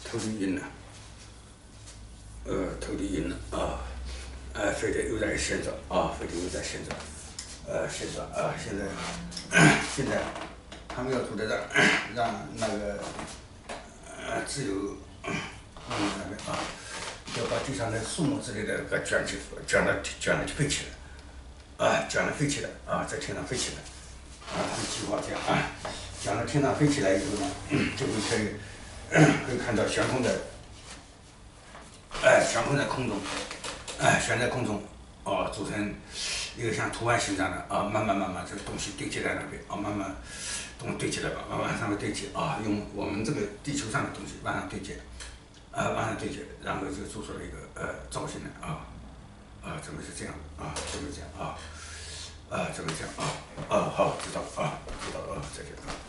头顶晕了，头顶晕了啊，肺的又在旋转啊，肺的又在旋转，旋转啊，现在他们要做的让那个自由那个要把地上的树木之类的给卷了飞起来，卷了飞起来啊，在天上飞起来，他们计划这样卷到天上飞起来以后呢，就可以看到悬空空中，悬在空中，组成一个像图案形状的慢慢这个东西堆积在那边慢慢东西堆积了吧，往上面堆积用我们这个地球上的东西往上堆积，然后就做出了一个造型来怎么是这样的怎么这样怎么这样好，知道了再见